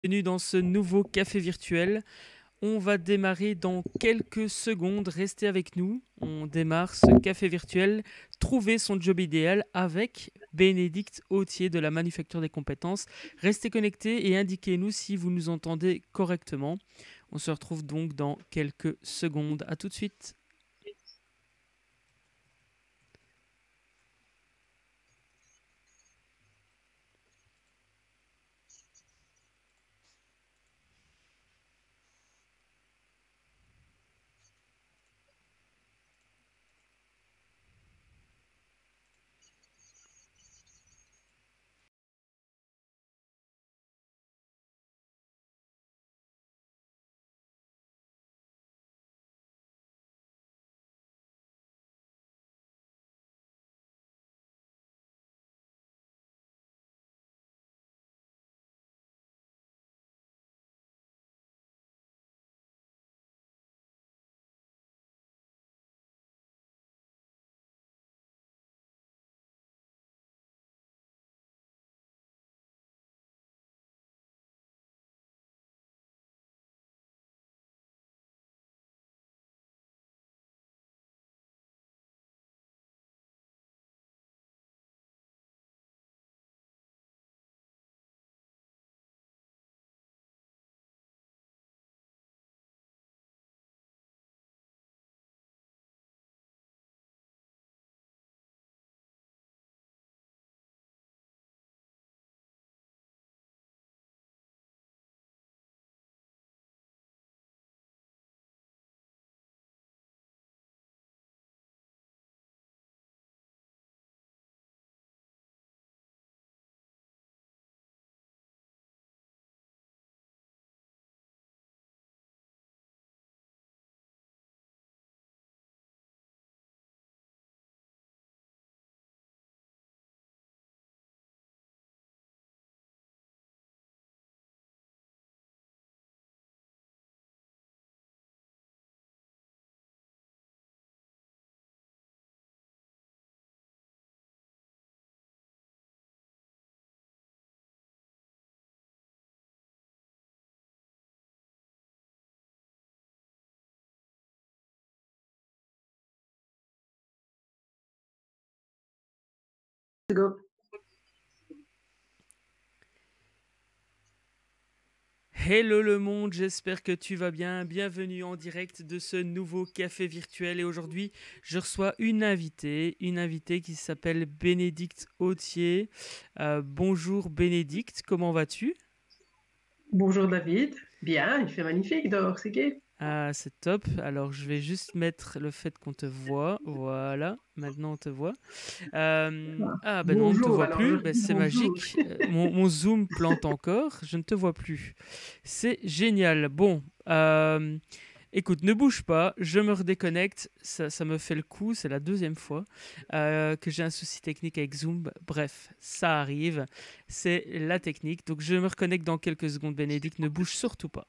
Bienvenue dans ce nouveau café virtuel. On va démarrer dans quelques secondes. Restez avec nous. On démarre ce café virtuel. Trouver son job idéal avec Bénédicte Autier de la Manufacture des compétences. Restez connectés et indiquez-nous si vous nous entendez correctement. On se retrouve donc dans quelques secondes. À tout de suite. Go. Hello le monde, j'espère que tu vas bien. Bienvenue en direct de ce nouveau café virtuel. Et aujourd'hui, je reçois une invitée qui s'appelle Bénédicte Autier. Bonjour Bénédicte, comment vas-tu? Bonjour David. Bien, il fait magnifique dehors, c'est gai. Ah, c'est top. Alors, je vais juste mettre le fait qu'on te voit. Voilà, maintenant on te voit. Ah, Ah, ben non, on ne te bonjour, voit alors je plus. Ben, dis c'est bonjour. magique. Mon Zoom plante encore. Je ne te vois plus. C'est génial. Bon, écoute, ne bouge pas. Je me redéconnecte. Ça me fait le coup. C'est la deuxième fois que j'ai un souci technique avec Zoom. Bref, ça arrive. C'est la technique. Donc, je me reconnecte dans quelques secondes, Bénédicte. Ne bouge surtout pas.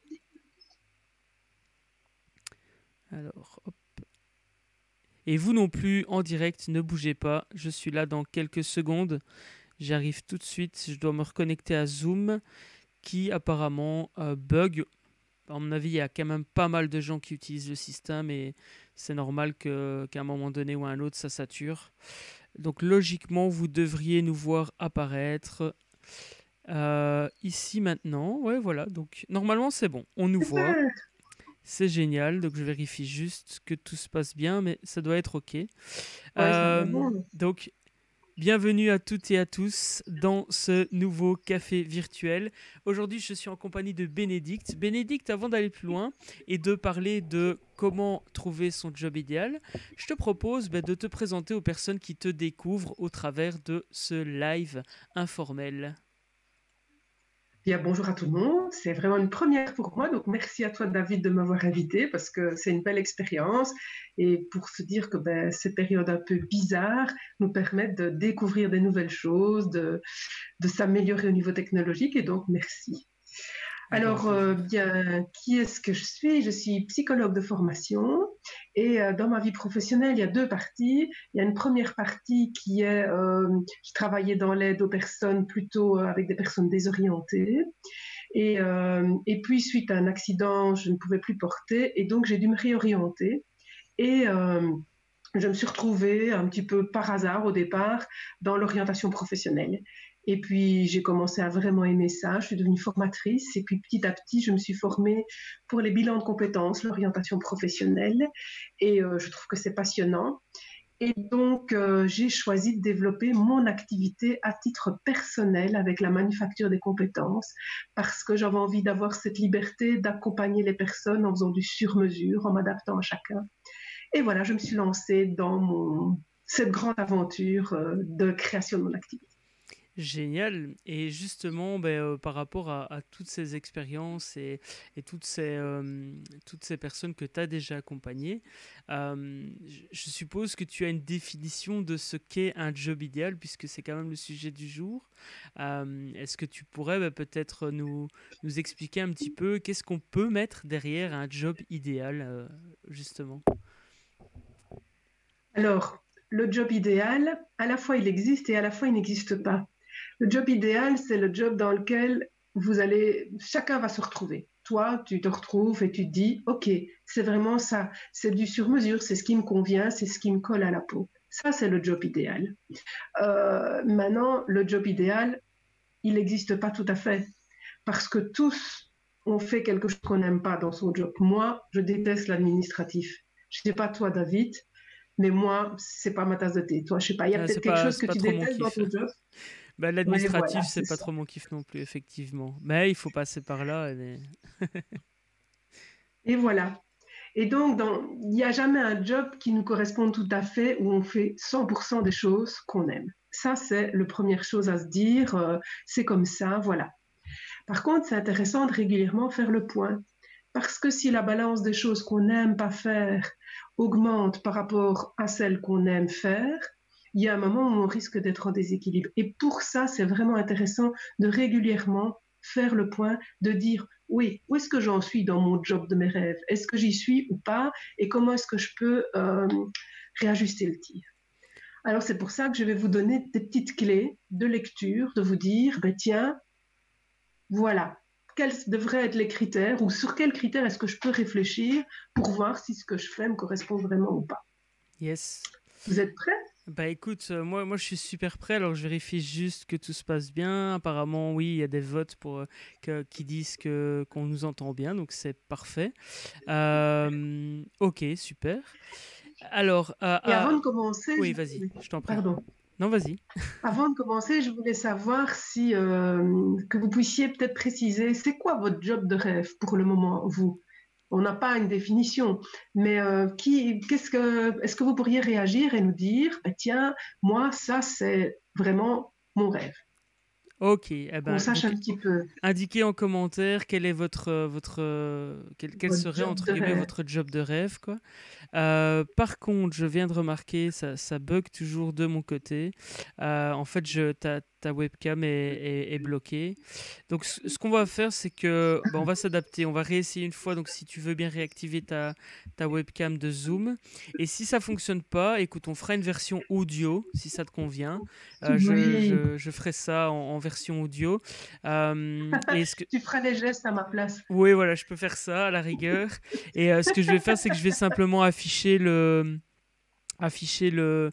Alors, hop. Et vous non plus, en direct, ne bougez pas. Je suis là dans quelques secondes. J'arrive tout de suite. Je dois me reconnecter à Zoom qui apparemment bug. À mon avis, il y a quand même pas mal de gens qui utilisent le système et c'est normal qu'à un moment donné ou à un autre, ça sature. Donc logiquement, vous devriez nous voir apparaître ici maintenant. Ouais, voilà. Donc normalement, c'est bon. On nous voit. Super. C'est génial. Donc je vérifie juste que tout se passe bien, mais ça doit être OK. Ouais, ça doit être bon. Donc bienvenue à toutes et à tous dans ce nouveau café virtuel. Aujourd'hui, je suis en compagnie de Bénédicte. Bénédicte, avant d'aller plus loin et de parler de comment trouver son job idéal, je te propose de te présenter aux personnes qui te découvrent au travers de ce live informel. Bien, bonjour à tout le monde. C'est vraiment une première pour moi, donc merci à toi David de m'avoir invité parce que c'est une belle expérience et pour se dire que ces périodes un peu bizarres nous permettent de découvrir des nouvelles choses, de s'améliorer au niveau technologique et donc merci. Avec grand Alors, plaisir. bien, qui est-ce que je suis? Je suis psychologue de formation et dans ma vie professionnelle, il y a deux parties. Il y a une première partie qui est, je travaillais dans l'aide aux personnes plutôt avec des personnes désorientées. Et puis, suite à un accident, je ne pouvais plus porter et donc j'ai dû me réorienter. Et je me suis retrouvée un petit peu par hasard au départ dans l'orientation professionnelle. Et puis j'ai commencé à vraiment aimer ça, je suis devenue formatrice et puis petit à petit je me suis formée pour les bilans de compétences, l'orientation professionnelle et je trouve que c'est passionnant. Et donc j'ai choisi de développer mon activité à titre personnel avec la manufacture des compétences parce que j'avais envie d'avoir cette liberté d'accompagner les personnes en faisant du sur-mesure, en m'adaptant à chacun. Et voilà, je me suis lancée dans cette grande aventure de création de mon activité. Génial. Et justement, par rapport à toutes ces expériences et toutes ces personnes que tu as déjà accompagnées, je suppose que tu as une définition de ce qu'est un job idéal, puisque c'est quand même le sujet du jour. Est-ce que tu pourrais peut-être nous expliquer un petit peu qu'est-ce qu'on peut mettre derrière un job idéal, justement? Alors, le job idéal, à la fois il existe et à la fois il n'existe pas. Le job idéal, c'est le job dans lequel chacun va se retrouver. Toi, tu te retrouves et tu te dis, OK, c'est vraiment ça, c'est du sur-mesure, c'est ce qui me convient, c'est ce qui me colle à la peau. Ça, c'est le job idéal. Maintenant, le job idéal, il n'existe pas tout à fait parce que tous, on fait quelque chose qu'on n'aime pas dans son job. Moi, je déteste l'administratif. Je ne sais pas toi, David, mais moi, c'est pas ma tasse de thé. Toi, je sais pas, il y a peut-être quelque chose C'est que pas tu trop mon détestes dans kiff. ton job. Oui, L'administratif, voilà, c'est c'est pas ça. trop mon kiff non plus, effectivement. Mais il faut passer par là. Et voilà. Et donc, il n'y a jamais un job qui nous corresponde tout à fait où on fait 100% des choses qu'on aime. Ça, c'est la première chose à se dire. C'est comme ça, voilà. Par contre, c'est intéressant de régulièrement faire le point. Parce que si la balance des choses qu'on n'aime pas faire augmente par rapport à celles qu'on aime faire, il y a un moment où on risque d'être en déséquilibre. Et pour ça, c'est vraiment intéressant de régulièrement faire le point, de dire oui, où est-ce que j'en suis dans mon job de mes rêves? Est-ce que j'y suis ou pas? Et comment est-ce que je peux réajuster le tir? Alors c'est pour ça que je vais vous donner des petites clés de lecture, de vous dire, ben tiens, voilà, quels devraient être les critères ou sur quels critères est-ce que je peux réfléchir pour voir si ce que je fais me correspond vraiment ou pas. Yes. Vous êtes prêts? Bah écoute, moi je suis super prêt, alors je vérifie juste que tout se passe bien. Apparemment, oui, il y a des votes qui disent qu'on nous entend bien, donc c'est parfait. Ok, super. Alors, Et avant de commencer, oui, vas-y, je t'en prie. pardon. Non, vas-y. Avant de commencer, je voulais savoir si que vous puissiez peut-être préciser, c'est quoi votre job de rêve pour le moment, vous? On n'a pas une définition, mais est-ce que vous pourriez réagir et nous dire, bah, tiens, moi, ça, c'est vraiment mon rêve, Ok, qu'on sache un donc petit peu indiquez en commentaire quel est quel votre serait job entre de guillemets rêve. votre job de rêve, quoi. Par contre, je viens de remarquer, ça bug toujours de mon côté. En fait, ta webcam est bloquée. Donc, ce qu'on va faire, c'est que on va s'adapter. On va réessayer une fois. Donc, si tu veux bien réactiver ta webcam de Zoom. Et si ça fonctionne pas, écoute, on fera une version audio, si ça te convient. Oui, Je ferai ça en version audio. Et ce que, tu feras les gestes à ma place. oui, voilà, je peux faire ça à la rigueur. Et ce que je vais faire, c'est que je vais simplement afficher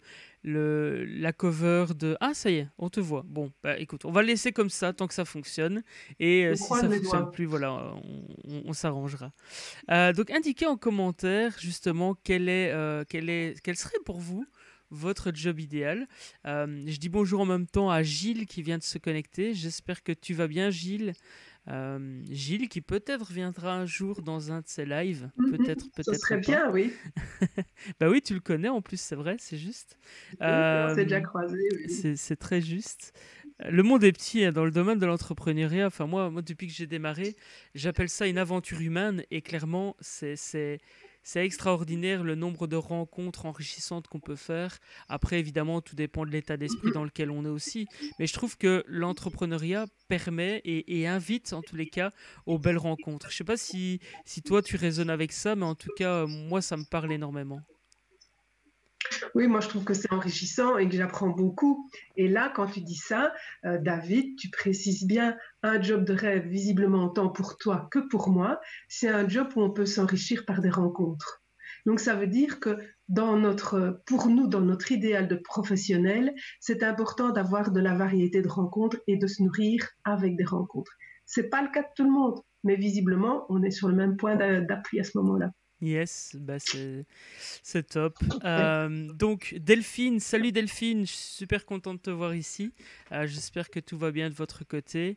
la cover de. Ah, ça y est, on te voit. Bon, bah écoute, on va le laisser comme ça tant que ça fonctionne. Et On si croise ça les fonctionne doigts. plus, voilà, on s'arrangera. Donc, indiquez en commentaire justement quel serait pour vous votre job idéal. Je dis bonjour en même temps à Gilles qui vient de se connecter. J'espère que tu vas bien, Gilles. Gilles qui peut-être viendra un jour dans un de ses lives, peut-être, Ce peut-être serait pas. bien, oui. Bah oui, tu le connais en plus, c'est vrai, c'est juste. Oui, on s'est déjà Euh, croisés, oui. c'est très juste. Le monde est petit hein, dans le domaine de l'entrepreneuriat. Enfin, moi, depuis que j'ai démarré, j'appelle ça une aventure humaine et clairement, c'est extraordinaire le nombre de rencontres enrichissantes qu'on peut faire. Après, évidemment, tout dépend de l'état d'esprit dans lequel on est aussi. Mais je trouve que l'entrepreneuriat permet et invite, en tous les cas, aux belles rencontres. Je sais pas si toi, tu résonnes avec ça, mais en tout cas, moi, ça me parle énormément. Oui, moi je trouve que c'est enrichissant et que j'apprends beaucoup. Et là, quand tu dis ça, David, tu précises bien un job de rêve, visiblement tant pour toi que pour moi, c'est un job où on peut s'enrichir par des rencontres. Donc ça veut dire que pour nous, dans notre idéal de professionnel, c'est important d'avoir de la variété de rencontres et de se nourrir avec des rencontres. C'est pas le cas de tout le monde, mais visiblement, on est sur le même point d'appui à ce moment-là. Yes, bah c'est top. Donc Delphine, salut Delphine, je suis super content de te voir ici. J'espère que tout va bien de votre côté.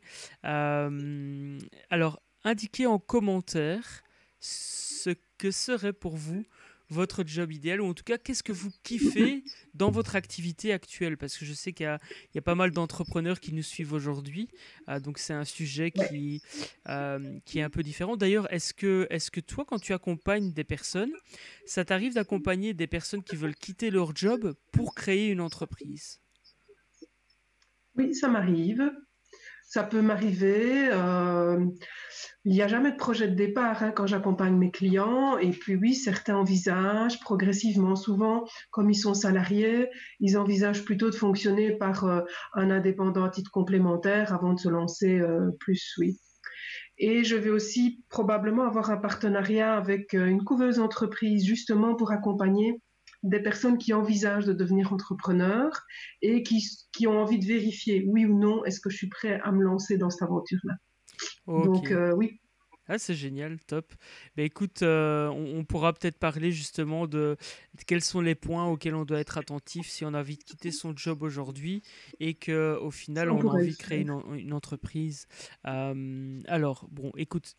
Alors, indiquez en commentaire ce que serait pour vous votre job idéal, ou en tout cas, qu'est-ce que vous kiffez dans votre activité actuelle? Parce que je sais qu'il y a pas mal d'entrepreneurs qui nous suivent aujourd'hui, donc c'est un sujet Ouais. qui est un peu différent. D'ailleurs, est-ce que toi, quand tu accompagnes des personnes, ça t'arrive d'accompagner des personnes qui veulent quitter leur job pour créer une entreprise? Oui, ça m'arrive. Ça peut m'arriver. Il n'y a jamais de projet de départ hein, quand j'accompagne mes clients. Et puis oui, certains envisagent progressivement, souvent, comme ils sont salariés, ils envisagent plutôt de fonctionner par un indépendant à titre complémentaire avant de se lancer plus, oui. Et je vais aussi probablement avoir un partenariat avec une couveuse entreprise justement pour accompagner des personnes qui envisagent de devenir entrepreneurs et qui ont envie de vérifier, oui ou non, est-ce que je suis prêt à me lancer dans cette aventure-là. Donc Ok. oui, Ah, c'est génial, top. Ben écoute, on pourra peut-être parler justement de quels sont les points auxquels on doit être attentif si on a envie de quitter son job aujourd'hui et que au final ça on on a pourrait le envie de créer faire. une entreprise. Alors, bon, écoute,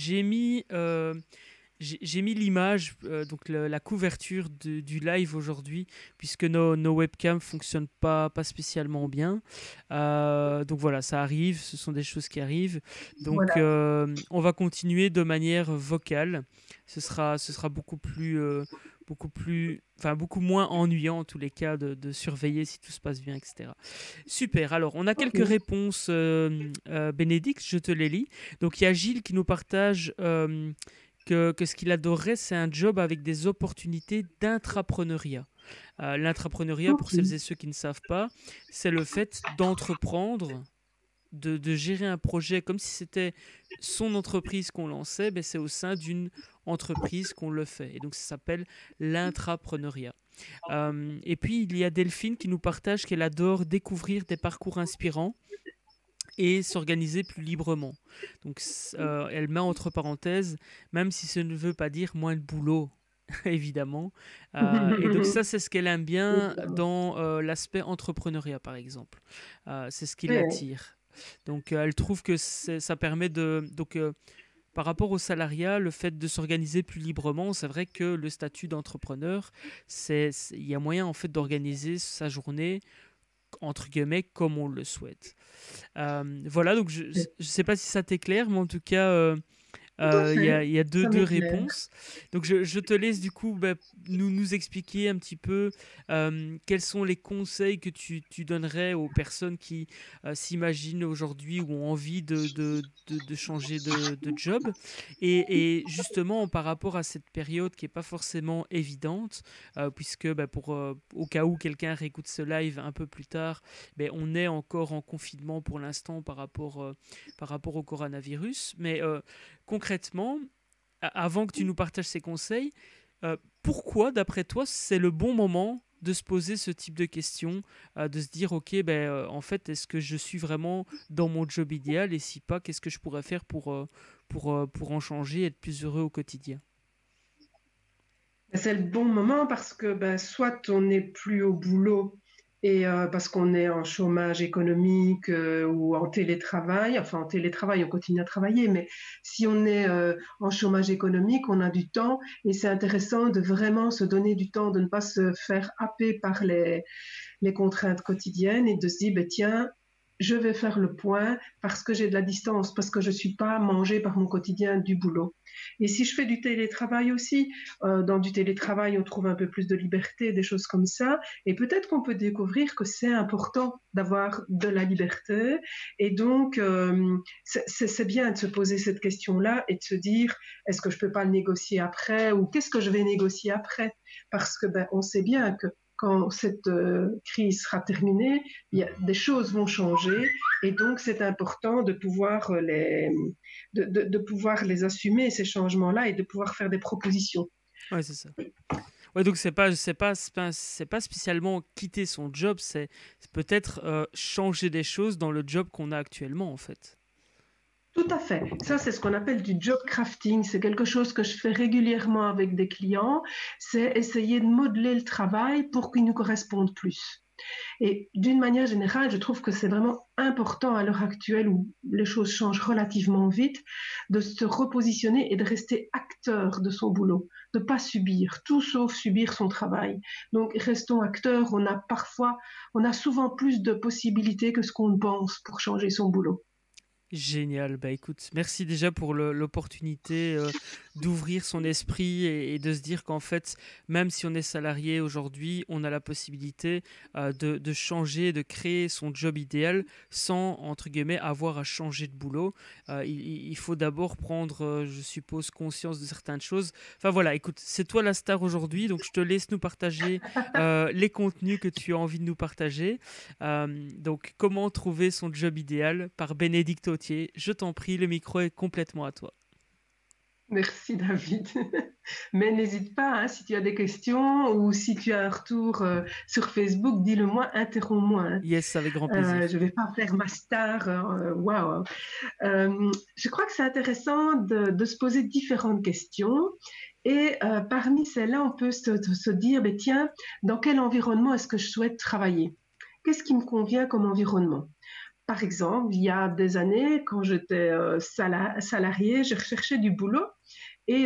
j'ai mis l'image, donc la couverture du live aujourd'hui, puisque nos webcams fonctionnent pas spécialement bien. Donc voilà, ça arrive, ce sont des choses qui arrivent. Donc Voilà. on va continuer de manière vocale. Ce sera enfin beaucoup moins ennuyant en tous les cas de surveiller si tout se passe bien, etc. Super. Alors on a Ok. quelques réponses, Bénédicte, je te les lis. Donc il y a Gilles qui nous partage. Que ce qu'il adorerait, c'est un job avec des opportunités d'intrapreneuriat. L'intrapreneuriat, pour Ok. celles et ceux qui ne savent pas, c'est le fait d'entreprendre, de gérer un projet comme si c'était son entreprise qu'on lançait, mais c'est au sein d'une entreprise qu'on le fait. Et donc ça s'appelle l'intrapreneuriat. Et puis il y a Delphine qui nous partage qu'elle adore découvrir des parcours inspirants et s'organiser plus librement. Donc, elle met entre parenthèses, même si ça ne veut pas dire moins de boulot, évidemment. Et donc ça, c'est ce qu'elle aime bien Évidemment. dans l'aspect entrepreneuriat, par exemple. C'est ce qui Ouais. l'attire. Donc, elle trouve que ça permet de... Donc, par rapport au salariat, le fait de s'organiser plus librement, c'est vrai que le statut d'entrepreneur, il y a moyen en fait d'organiser sa journée entre guillemets comme on le souhaite. Voilà, donc je ne sais pas si ça t'éclaire, mais en tout cas, Tout à il fait. y a Ça deux m'éclaire. réponses. Donc je te laisse du coup bah, nous expliquer un petit peu quels sont les conseils que tu donnerais aux personnes qui s'imaginent aujourd'hui ou ont envie de changer de job. Et justement, par rapport à cette période qui n'est pas forcément évidente, puisque bah, au cas où quelqu'un réécoute ce live un peu plus tard, ben, on est encore en confinement pour l'instant par rapport au coronavirus. Mais concrètement, avant que tu nous partages ces conseils, pourquoi, d'après toi, c'est le bon moment de se poser ce type de questions, de se dire, ok, ben, en fait, est-ce que je suis vraiment dans mon job idéal et si pas, qu'est-ce que je pourrais faire pour en changer et être plus heureux au quotidien? C'est le bon moment parce que ben, soit on n'est plus au boulot et parce qu'on est en chômage économique ou en télétravail, enfin en télétravail on continue à travailler, mais si on est en chômage économique, on a du temps et c'est intéressant de vraiment se donner du temps, de ne pas se faire happer par les contraintes quotidiennes et de se dire, ben, tiens, je vais faire le point parce que j'ai de la distance, parce que je ne suis pas mangée par mon quotidien du boulot. Et si je fais du télétravail aussi, dans du télétravail, on trouve un peu plus de liberté, des choses comme ça. Et peut-être qu'on peut découvrir que c'est important d'avoir de la liberté. Et donc, c'est bien de se poser cette question-là et de se dire, est-ce que je ne peux pas le négocier après ou qu'est-ce que je vais négocier après? Parce que ben, on sait bien que quand cette crise sera terminée, des choses vont changer et donc c'est important de pouvoir de pouvoir les assumer, ces changements-là, et de pouvoir faire des propositions. Ouais, c'est ça. Ouais, donc c'est pas spécialement quitter son job, c'est peut-être changer des choses dans le job qu'on a actuellement en fait. Tout à fait. Ça, c'est ce qu'on appelle du job crafting. C'est quelque chose que je fais régulièrement avec des clients. C'est essayer de modeler le travail pour qu'il nous corresponde plus. Et d'une manière générale, je trouve que c'est vraiment important à l'heure actuelle où les choses changent relativement vite, de se repositionner et de rester acteur de son boulot, de ne pas subir, tout sauf subir son travail. Donc restons acteurs, on a souvent plus de possibilités que ce qu'on pense pour changer son boulot. Génial, bah écoute, merci déjà pour l'opportunité d'ouvrir son esprit et de se dire qu'en fait, même si on est salarié aujourd'hui, on a la possibilité de changer, de créer son job idéal sans, entre guillemets, avoir à changer de boulot. Il faut d'abord prendre, je suppose, conscience de certaines choses. Enfin voilà, écoute, c'est toi la star aujourd'hui, donc je te laisse nous partager les contenus que tu as envie de nous partager. Donc, comment trouver son job idéal par Bénédicte Autier. Je t'en prie, le micro est complètement à toi. Merci David. Mais n'hésite pas, hein, si tu as des questions ou si tu as un retour sur Facebook, dis-le-moi, interromps-moi. Hein. Yes, avec grand plaisir. Je ne vais pas faire ma star. Waouh. Je crois que c'est intéressant de se poser différentes questions. Et parmi celles-là, on peut se dire, ben, tiens, dans quel environnement est-ce que je souhaite travailler? Qu'est-ce qui me convient comme environnement? Par exemple, il y a des années, quand j'étais salariée, je recherchais du boulot et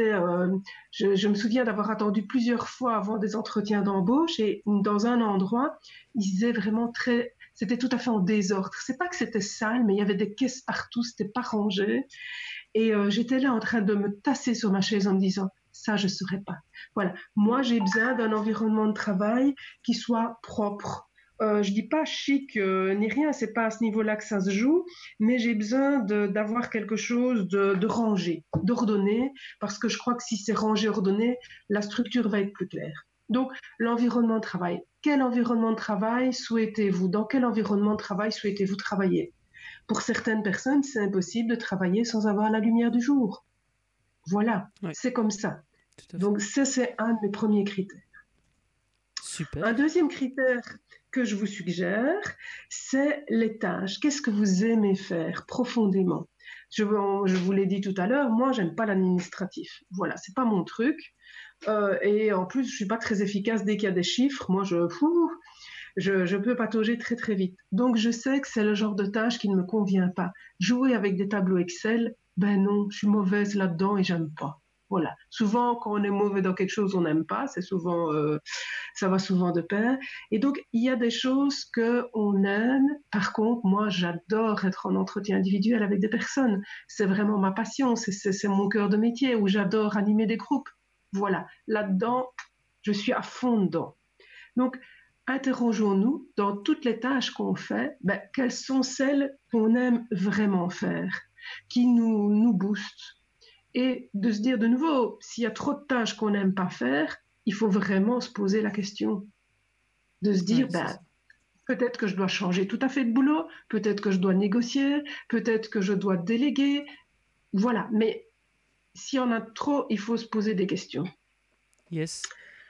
je me souviens d'avoir attendu plusieurs fois avant des entretiens d'embauche, et dans un endroit, ils disaient vraiment c'était tout à fait en désordre. C'est pas que c'était sale, mais il y avait des caisses partout, c'était pas rangé. Et j'étais là en train de me tasser sur ma chaise en me disant, ça, je ne saurais pas. Voilà. Moi, j'ai besoin d'un environnement de travail qui soit propre. Je dis pas chic ni rien, c'est pas à ce niveau-là que ça se joue, mais j'ai besoin d'avoir quelque chose de rangé, d'ordonné, parce que je crois que si c'est rangé, ordonné, la structure va être plus claire. Donc, l'environnement de travail. Quel environnement de travail souhaitez-vous? Dans quel environnement de travail souhaitez-vous travailler? Pour certaines personnes, c'est impossible de travailler sans avoir la lumière du jour. Voilà, Ouais, c'est comme ça. tout à fait. Donc, ça, c'est un de mes premiers critères. Super. Un deuxième critère que je vous suggère, c'est les tâches. Qu'est-ce que vous aimez faire profondément? Je vous l'ai dit tout à l'heure, moi, j'aime pas l'administratif. Voilà, c'est pas mon truc. Et en plus, je suis pas très efficace dès qu'il y a des chiffres. Moi, je peux patauger très très vite. Donc je sais que c'est le genre de tâche qui ne me convient pas. Jouer avec des tableaux Excel, ben non, je suis mauvaise là-dedans et j'aime pas. Voilà. Souvent, quand on est mauvais dans quelque chose, on n'aime pas. Ça va souvent de pair. Et donc, il y a des choses que on aime. Par contre, moi, j'adore être en entretien individuel avec des personnes. C'est vraiment ma passion. C'est mon cœur de métier, où j'adore animer des groupes. Voilà. Là-dedans, je suis à fond dedans. Donc, interrogeons-nous dans toutes les tâches qu'on fait, ben, quelles sont celles qu'on aime vraiment faire, qui nous boostent. Et de se dire de nouveau, s'il y a trop de tâches qu'on n'aime pas faire, il faut vraiment se poser la question. De se dire, Ouais, ben, peut-être que je dois changer tout à fait de boulot, peut-être que je dois négocier, peut-être que je dois déléguer. Voilà, mais s'il y en a trop, il faut se poser des questions. yes.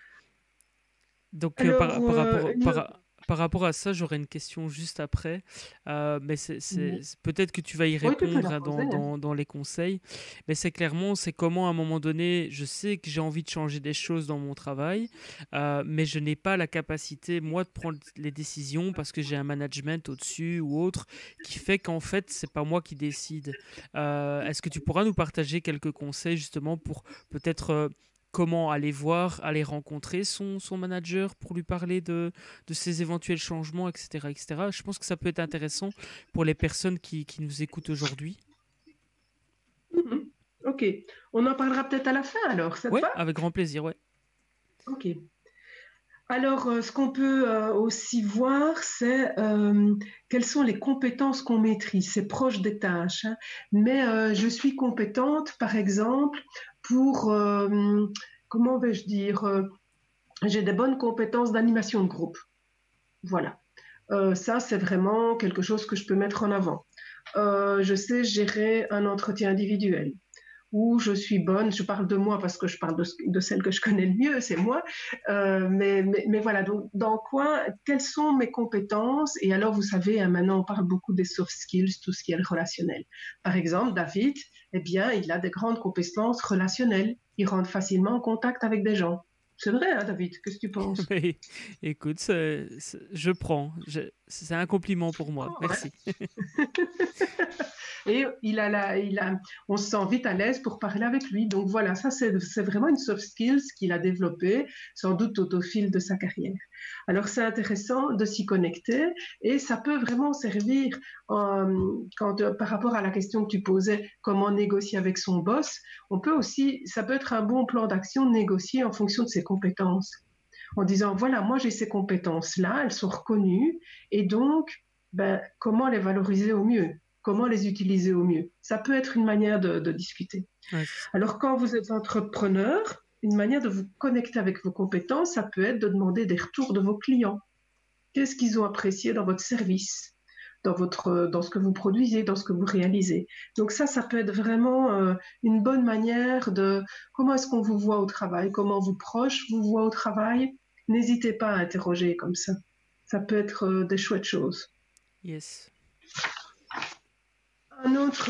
Donc, Alors, par rapport à ça, j'aurais une question juste après. Mais oui, peut-être que tu vas y tu peux répondre la hein, poser. Hein. dans les conseils. Mais c'est clairement, c'est comment à un moment donné, je sais que j'ai envie de changer des choses dans mon travail, mais je n'ai pas la capacité, moi, de prendre les décisions parce que j'ai un management au-dessus ou autre qui fait qu'en fait, c'est pas moi qui décide. Est-ce que tu pourras nous partager quelques conseils justement pour peut-être comment aller voir, aller rencontrer son manager pour lui parler de ses éventuels changements, etc., etc. Je pense que ça peut être intéressant pour les personnes qui nous écoutent aujourd'hui. Mhm. Ok, on en parlera peut-être à la fin alors, ça te Ouais, va? avec grand plaisir, ouais. Ok. Alors, ce qu'on peut aussi voir, c'est quelles sont les compétences qu'on maîtrise. C'est proche des tâches, hein. Mais je suis compétente, par exemple, pour, comment vais-je dire, j'ai des bonnes compétences d'animation de groupe. Voilà. Ça, c'est vraiment quelque chose que je peux mettre en avant. Je sais gérer un entretien individuel où je suis bonne, je parle de moi parce que je parle de celle que je connais le mieux, c'est moi, mais voilà, donc dans quoi, quelles sont mes compétences? Et alors, vous savez, hein, maintenant on parle beaucoup des soft skills, tout ce qui est le relationnel. Par exemple, David, eh bien, il a des grandes compétences relationnelles, il rentre facilement en contact avec des gens. C'est vrai, hein, David, qu'est-ce que tu penses? Mais écoute, je prends. C'est un compliment pour moi. Oh, ouais. Merci. Et on se sent vite à l'aise pour parler avec lui. Donc voilà, ça c'est vraiment une soft skills qu'il a développée, sans doute au fil de sa carrière. Alors c'est intéressant de s'y connecter et ça peut vraiment servir par rapport à la question que tu posais, comment négocier avec son boss. Ça peut être un bon plan d'action de négocier en fonction de ses compétences. En disant, voilà, moi j'ai ces compétences-là, elles sont reconnues, et donc, comment les valoriser au mieux? Comment les utiliser au mieux? Ça peut être une manière de discuter. Ouais. Alors, quand vous êtes entrepreneur, une manière de vous connecter avec vos compétences, ça peut être de demander des retours de vos clients. Qu'est-ce qu'ils ont apprécié dans votre service, dans ce que vous produisez, dans ce que vous réalisez? Donc ça peut être vraiment une bonne manière de comment est-ce qu'on vous voit au travail, comment vos proches vous voient au travail. N'hésitez pas à interroger comme ça. Ça peut être des chouettes choses. Yes. Un autre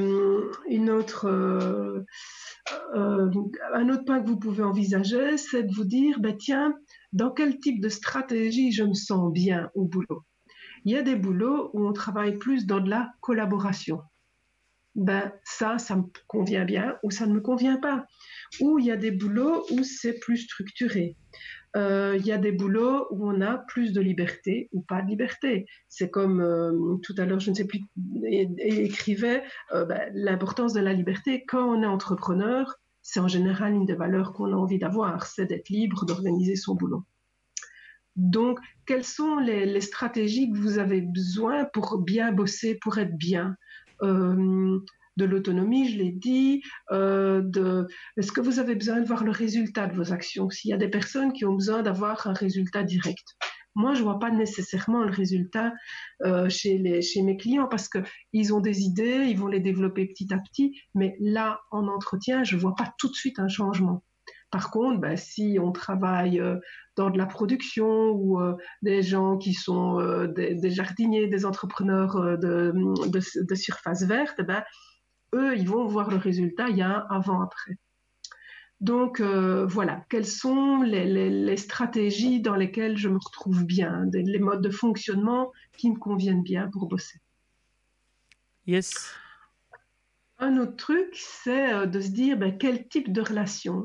point que vous pouvez envisager, c'est de vous dire, tiens, dans quel type de stratégie je me sens bien au boulot? Il y a des boulots où on travaille plus dans de la collaboration. Ça me convient bien ou ça ne me convient pas. Ou il y a des boulots où c'est plus structuré. Il y a des boulots où on a plus de liberté ou pas de liberté. C'est comme tout à l'heure, je ne sais plus, écrivait l'importance de la liberté. Quand on est entrepreneur, c'est en général une des valeurs qu'on a envie d'avoir, c'est d'être libre d'organiser son boulot. Donc, quelles sont les stratégies que vous avez besoin pour bien bosser, pour être bien? De l'autonomie, je l'ai dit, est-ce que vous avez besoin de voir le résultat de vos actions? S'il y a des personnes qui ont besoin d'avoir un résultat direct. Moi, je ne vois pas nécessairement le résultat chez mes clients parce qu'ils ont des idées, ils vont les développer petit à petit, mais là, en entretien, je ne vois pas tout de suite un changement. Par contre, si on travaille dans de la production ou des gens qui sont des jardiniers, des entrepreneurs de surface verte, eux, ils vont voir le résultat, il y a un avant-après. Donc, voilà, quelles sont les stratégies dans lesquelles je me retrouve bien, les modes de fonctionnement qui me conviennent bien pour bosser. Yes. Un autre truc, c'est de se dire quel type de relation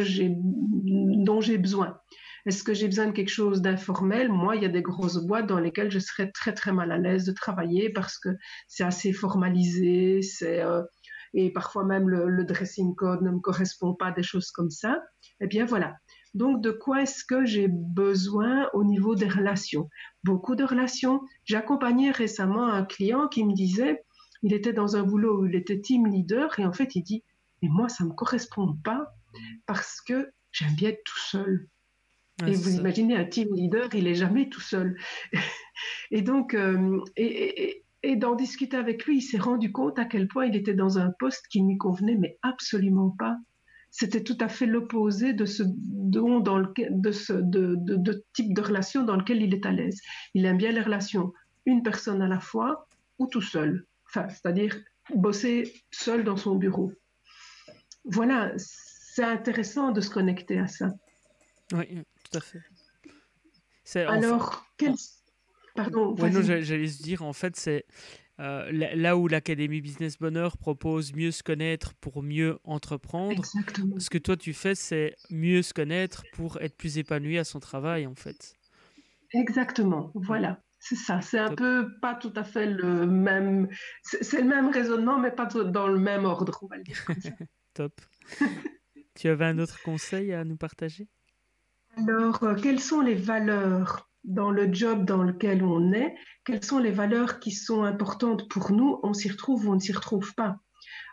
dont j'ai besoin. Est-ce que j'ai besoin de quelque chose d'informel? Moi, il y a des grosses boîtes dans lesquelles je serais très très mal à l'aise de travailler parce que c'est assez formalisé, et parfois même le dressing code ne me correspond pas, des choses comme ça. Eh bien voilà. Donc, de quoi est-ce que j'ai besoin au niveau des relations? Beaucoup de relations. J'ai accompagné récemment un client qui me disait, il était dans un boulot où il était team leader et en fait, il dit, mais moi, ça ne me correspond pas parce que j'aime bien être tout seul. Et vous imaginez, un team leader, il n'est jamais tout seul. Et donc, et d'en discuter avec lui, il s'est rendu compte à quel point il était dans un poste qui ne lui convenait, mais absolument pas. C'était tout à fait l'opposé de ce type de relation dans lequel il est à l'aise. Il aime bien les relations, une personne à la fois ou tout seul. Enfin, c'est-à-dire bosser seul dans son bureau. Voilà, c'est intéressant de se connecter à ça. Oui, tout à fait. Alors, Pardon. Ouais, non, j'allais se dire, en fait, c'est là où l'Académie Business Bonheur propose mieux se connaître pour mieux entreprendre. Exactement. Ce que toi, tu fais, c'est mieux se connaître pour être plus épanoui à son travail, en fait. Exactement, voilà. C'est ça, c'est un peu pas tout à fait le même... C'est le même raisonnement, mais pas dans le même ordre, on va le dire comme ça. Top. Tu avais un autre conseil à nous partager? Alors, quelles sont les valeurs dans le job dans lequel on est? Quelles sont les valeurs qui sont importantes pour nous? On s'y retrouve ou on ne s'y retrouve pas?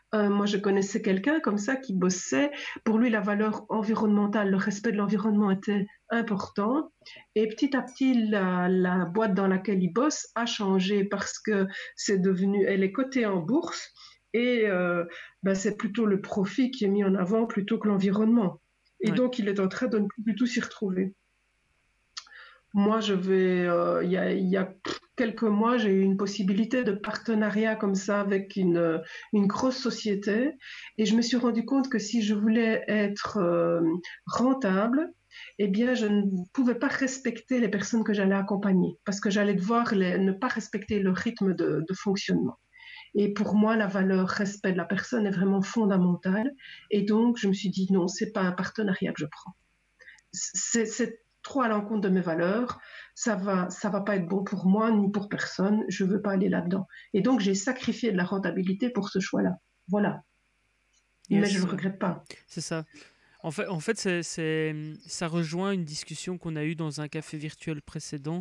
Moi, je connaissais quelqu'un comme ça qui bossait. Pour lui, la valeur environnementale, le respect de l'environnement était important. Et petit à petit, la boîte dans laquelle il bosse a changé parce que elle est cotée en bourse et c'est plutôt le profit qui est mis en avant plutôt que l'environnement. Et Ouais. donc, il est en train de ne plus du tout s'y retrouver. Moi, il y a quelques mois, j'ai eu une possibilité de partenariat comme ça avec une grosse société. Et je me suis rendu compte que si je voulais être rentable, eh bien, je ne pouvais pas respecter les personnes que j'allais accompagner parce que j'allais devoir ne pas respecter le rythme de fonctionnement. Et pour moi, la valeur respect de la personne est vraiment fondamentale. Et donc, je me suis dit, non, c'est pas un partenariat que je prends. C'est trop à l'encontre de mes valeurs. Ça va pas être bon pour moi ni pour personne. Je veux pas aller là-dedans. Et donc, j'ai sacrifié de la rentabilité pour ce choix-là. Voilà. Mais je Yes, le regrette pas. c'est ça. En fait ça rejoint une discussion qu'on a eue dans un café virtuel précédent,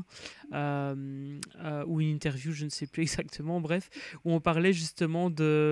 ou une interview, je ne sais plus exactement, bref, où on parlait justement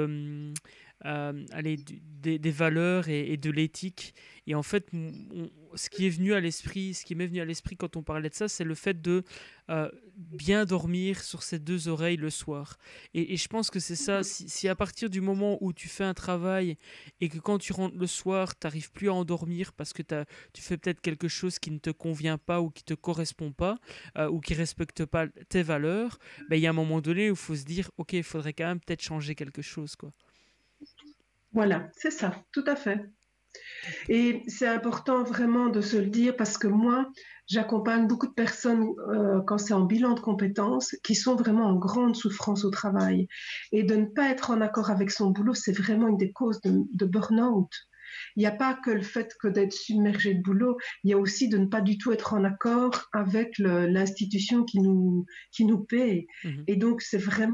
allez, des valeurs et de l'éthique. Et en fait, ce qui est venu à l'esprit, ce qui m'est venu à l'esprit quand on parlait de ça, c'est le fait de bien dormir sur ses deux oreilles le soir. Et je pense que c'est ça, si à partir du moment où tu fais un travail et que quand tu rentres le soir, tu n'arrives plus à endormir parce que tu fais peut-être quelque chose qui ne te convient pas ou qui ne te correspond pas, ou qui ne respecte pas tes valeurs, ben, il y a un moment donné où il faut se dire, ok, il faudrait quand même peut-être changer quelque chose, quoi. Voilà, c'est ça, tout à fait. Et c'est important vraiment de se le dire parce que moi, j'accompagne beaucoup de personnes quand c'est en bilan de compétences qui sont vraiment en grande souffrance au travail. Et de ne pas être en accord avec son boulot, c'est vraiment une des causes de burn-out. Il n'y a pas que le fait que d'être submergé de boulot, il y a aussi de ne pas du tout être en accord avec l'institution qui nous paye. Mhm. Et donc,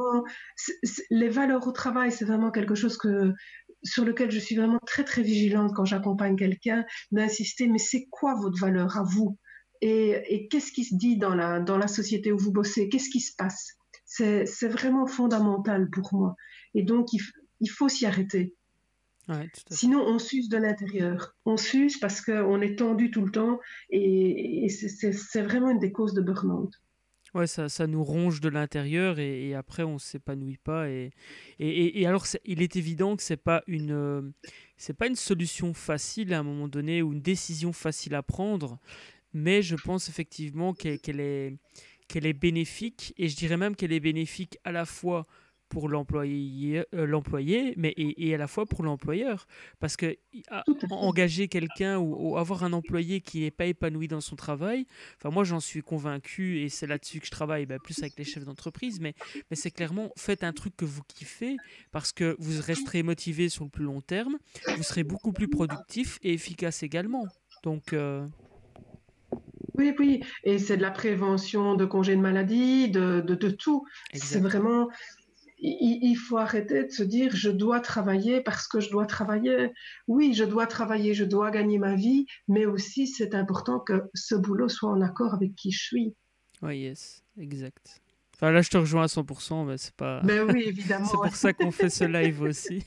les valeurs au travail, c'est vraiment quelque chose sur lequel je suis vraiment très, très vigilante quand j'accompagne quelqu'un, d'insister, mais c'est quoi votre valeur à vous? Et qu'est-ce qui se dit dans la société où vous bossez? Qu'est-ce qui se passe? C'est vraiment fondamental pour moi. Et donc, il faut s'y arrêter. Ouais, tout à fait. Sinon, on s'use de l'intérieur. On s'use parce qu'on est tendu tout le temps et c'est vraiment une des causes de burn-out. Ouais, ça nous ronge de l'intérieur et après on s'épanouit pas. Et alors, il est évident que c'est pas une solution facile à un moment donné ou une décision facile à prendre, mais je pense effectivement qu'elle est bénéfique, et je dirais même qu'elle est bénéfique à la fois pour l'employé, mais et à la fois pour l'employeur. Parce que Tout à fait. engager quelqu'un ou avoir un employé qui n'est pas épanoui dans son travail, enfin moi j'en suis convaincu, et c'est là-dessus que je travaille, ben, plus avec les chefs d'entreprise, mais c'est clairement, faites un truc que vous kiffez, parce que vous resterez motivé sur le plus long terme, vous serez beaucoup plus productif et efficace également. Donc, Oui, oui, et c'est de la prévention de congés de maladie, de tout. C'est exact. vraiment, il faut arrêter de se dire je dois travailler parce que je dois travailler. Oui, je dois travailler, je dois gagner ma vie, mais aussi c'est important que ce boulot soit en accord avec qui je suis. Ouais, yes, exact. Enfin là, je te rejoins à 100%, mais c'est pas. Ben oui, C'est évidemment, pour ça qu'on fait ce live aussi.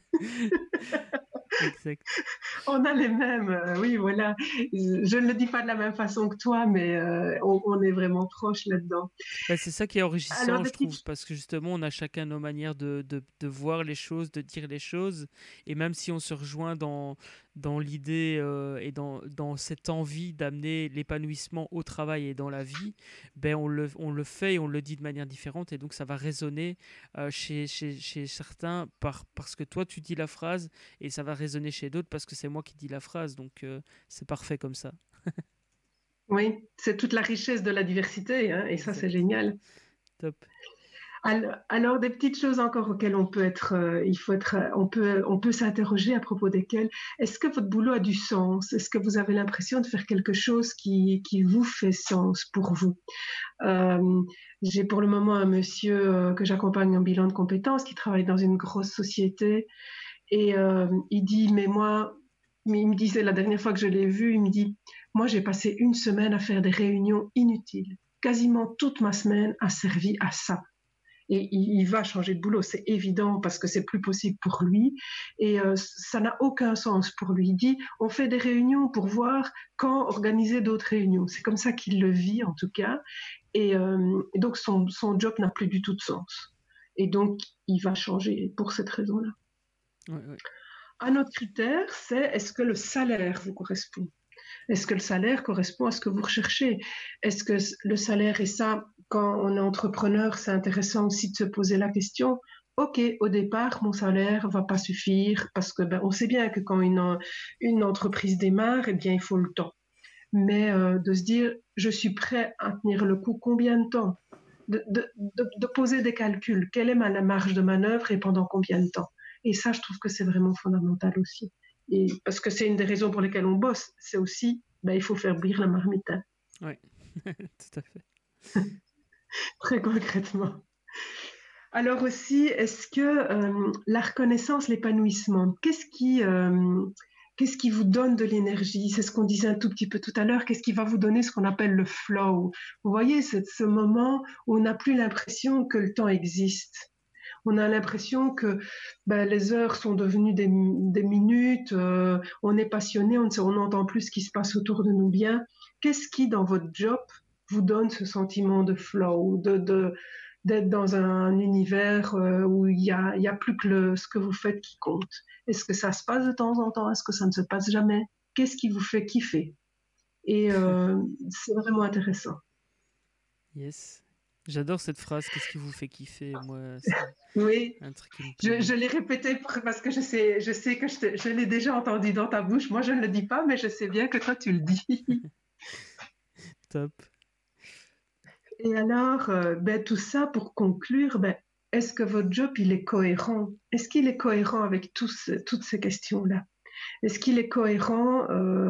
Exact. on a les mêmes. Oui, voilà. Je ne le dis pas de la même façon que toi, mais on est vraiment proches là-dedans. Bah, c'est ça qui est Alors, enrichissant, des je trouve, petites... parce que justement, on a chacun nos manières de voir les choses, de dire les choses, et même si on se rejoint dans l'idée, et dans cette envie d'amener l'épanouissement au travail et dans la vie, ben on le fait et on le dit de manière différente, et donc ça va résonner chez certains parce que toi tu dis la phrase, et ça va résonner chez d'autres parce que c'est moi qui dis la phrase, donc c'est parfait comme ça. Oui, c'est toute la richesse de la diversité, hein, et ça, c'est Exact. génial. Top. Alors, des petites choses encore auxquelles on peut être, il faut être, on peut s'interroger à propos desquelles. Est-ce que votre boulot a du sens? Est-ce que vous avez l'impression de faire quelque chose qui vous fait sens pour vous? Euh, j'ai pour le moment un monsieur que j'accompagne en bilan de compétences qui travaille dans une grosse société et il dit, mais il me disait la dernière fois que je l'ai vu, il me dit, moi j'ai passé une semaine à faire des réunions inutiles. Quasiment toute ma semaine a servi à ça. Et il va changer de boulot, c'est évident, parce que c'est plus possible pour lui. Et ça n'a aucun sens pour lui. Il dit, on fait des réunions pour voir quand organiser d'autres réunions. C'est comme ça qu'il le vit, en tout cas. Et donc, son job n'a plus du tout de sens. Et donc, il va changer pour cette raison-là. Ouais. Un autre critère, c'est est-ce que le salaire vous correspond? Est-ce que le salaire correspond à ce que vous recherchez? Est-ce que le salaire, et ça, quand on est entrepreneur, c'est intéressant aussi de se poser la question. OK, au départ, mon salaire va pas suffire parce que on sait bien que quand une entreprise démarre, eh bien, il faut le temps. Mais de se dire, je suis prêt à tenir le coup combien de temps? De poser des calculs. Quelle est ma marge de manœuvre et pendant combien de temps? Et ça, je trouve que c'est vraiment fondamental aussi. Et parce que c'est une des raisons pour lesquelles on bosse. C'est aussi, il faut faire bouillir la marmite. Hein. Oui, tout à fait. Très concrètement. Alors aussi, est-ce que la reconnaissance, l'épanouissement, qu'est-ce qui vous donne de l'énergie? C'est ce qu'on disait un tout petit peu tout à l'heure. Qu'est-ce qui va vous donner ce qu'on appelle le flow? Vous voyez, c'est ce moment où on n'a plus l'impression que le temps existe. On a l'impression que les heures sont devenues des minutes, on est passionné, on n'entend plus ce qui se passe autour de nous bien. Qu'est-ce qui, dans votre job, vous donne ce sentiment de flow, d'être dans un univers où il y a plus que ce que vous faites qui compte? Est-ce que ça se passe de temps en temps? Est-ce que ça ne se passe jamais? Qu'est-ce qui vous fait kiffer? Et c'est vraiment intéressant. Yes. J'adore cette phrase, qu'est-ce qui vous fait kiffer? Moi, c'est Oui, un truc qui me plaît. je l'ai répété parce que je sais que je l'ai déjà entendu dans ta bouche. Moi, je ne le dis pas, mais je sais bien que toi, tu le dis. Top. Et alors, tout ça pour conclure, est-ce que votre job, il est cohérent? Est-ce qu'il est cohérent avec toutes ces questions-là? Est-ce qu'il est cohérent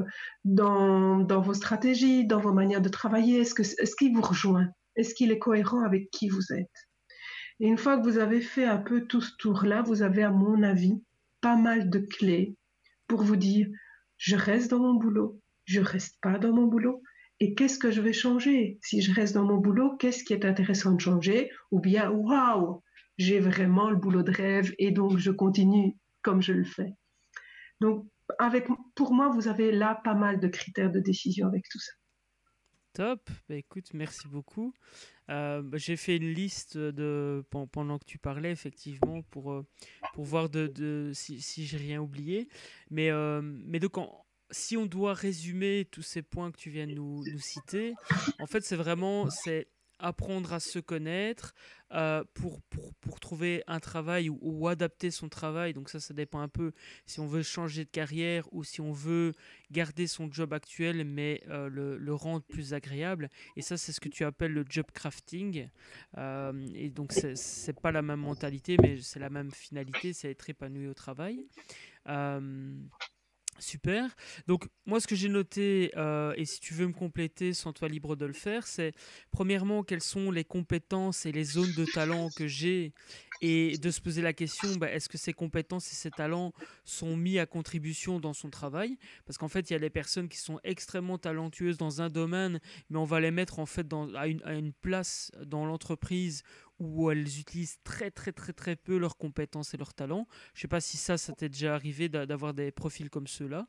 dans vos stratégies, dans vos manières de travailler? Est-ce qu'il vous rejoint? Est-ce qu'il est cohérent avec qui vous êtes? Et une fois que vous avez fait un peu tout ce tour-là, vous avez, à mon avis, pas mal de clés pour vous dire, je reste dans mon boulot, je reste pas dans mon boulot, et qu'est-ce que je vais changer? Si je reste dans mon boulot, qu'est-ce qui est intéressant de changer? Ou bien, waouh, j'ai vraiment le boulot de rêve et donc je continue comme je le fais. Donc, pour moi, vous avez là pas mal de critères de décision avec tout ça. Top. Écoute, merci beaucoup. J'ai fait une liste pendant que tu parlais, effectivement, pour voir si j'ai rien oublié. Mais donc, si on doit résumer tous ces points que tu viens de nous citer, en fait, c'est apprendre à se connaître pour trouver un travail ou adapter son travail. Donc ça dépend un peu si on veut changer de carrière ou si on veut garder son job actuel mais le rendre plus agréable. Et ça, c'est ce que tu appelles le job crafting. Et donc, c'est pas la même mentalité, mais c'est la même finalité, c'est être épanoui au travail. Euh, Super. Donc, moi, ce que j'ai noté, et si tu veux me compléter, sans toi libre de le faire, c'est premièrement, quelles sont les compétences et les zones de talent que j'ai, et de se poser la question, est-ce que ces compétences et ces talents sont mis à contribution dans son travail? Parce qu'en fait, il y a des personnes qui sont extrêmement talentueuses dans un domaine, mais on va les mettre en fait à une place dans l'entreprise où elles utilisent très très très très peu leurs compétences et leurs talents. Je sais pas si ça t'est déjà arrivé d'avoir des profils comme ceux-là.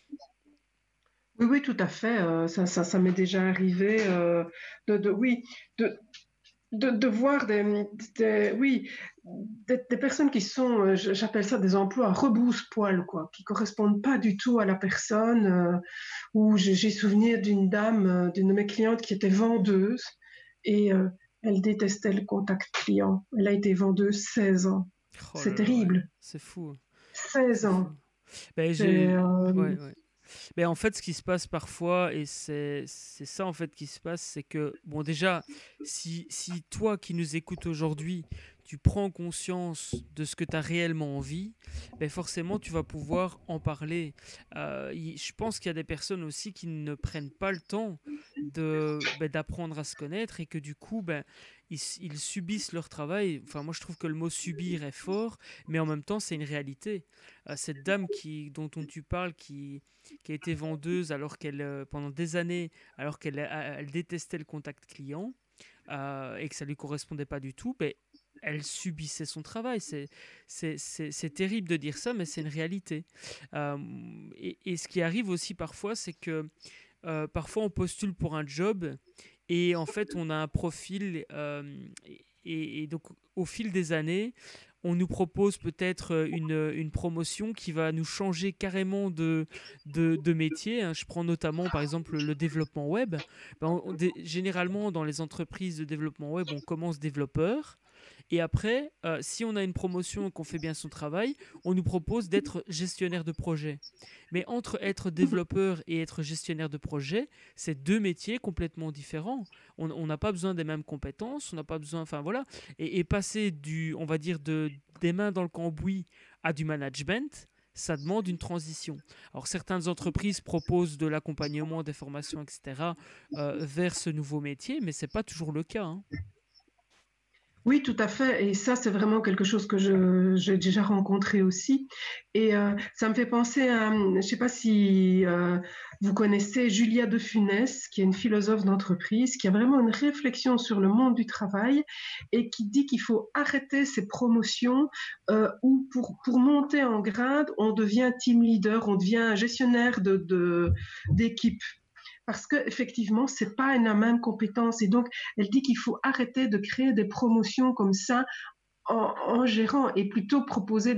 Oui, oui, tout à fait. Ça m'est déjà arrivé oui, de, de voir oui, des personnes qui sont, j'appelle ça des emplois rebrousse-poil, quoi, qui correspondent pas du tout à la personne. Où j'ai souvenir d'une dame, d'une de mes clientes qui était vendeuse et elle détestait le contact client. Elle a été vendeuse 16 ans. Oh C'est là là, ouais. terrible. C'est fou. 16 C'est fou. ans. Ben, C'est, ouais, ouais. Mais en fait, ce qui se passe parfois, et c'est ça en fait qui se passe, c'est que, bon, déjà, si toi qui nous écoutes aujourd'hui, tu prends conscience de ce que tu as réellement envie, ben forcément, tu vas pouvoir en parler. Je pense qu'il y a des personnes aussi qui ne prennent pas le temps d'apprendre à se connaître et que du coup, ils subissent leur travail. Enfin, moi, je trouve que le mot subir est fort, mais en même temps, c'est une réalité. Cette dame dont tu parles, qui a été vendeuse alors qu'elle pendant des années, alors qu'elle elle détestait le contact client et que ça lui correspondait pas du tout, elle subissait son travail. C'est terrible de dire ça, mais c'est une réalité. Et ce qui arrive aussi parfois, c'est que parfois on postule pour un job et en fait on a un profil et donc au fil des années, on nous propose peut-être une promotion qui va nous changer carrément de métier, hein. Je prends notamment par exemple le développement web. Généralement dans les entreprises de développement web, on commence développeur. Et après, si on a une promotion et qu'on fait bien son travail, on nous propose d'être gestionnaire de projet. Mais entre être développeur et être gestionnaire de projet, c'est deux métiers complètement différents. On n'a pas besoin des mêmes compétences, on n'a pas besoin, enfin voilà. Et passer on va dire, des mains dans le cambouis à du management, ça demande une transition. Alors certaines entreprises proposent de l'accompagnement, des formations, etc. Vers ce nouveau métier, mais c'est pas toujours le cas, hein. Oui, tout à fait. Et ça, c'est vraiment quelque chose que j'ai déjà rencontré aussi. Et ça me fait penser à, je ne sais pas si vous connaissez Julia de Funès, qui est une philosophe d'entreprise, qui a vraiment une réflexion sur le monde du travail et qui dit qu'il faut arrêter ces promotions où pour monter en grade, on devient team leader, on devient gestionnaire d'équipe. Parce qu'effectivement, ce n'est pas la même compétence. Et donc, elle dit qu'il faut arrêter de créer des promotions comme ça en gérant et plutôt proposer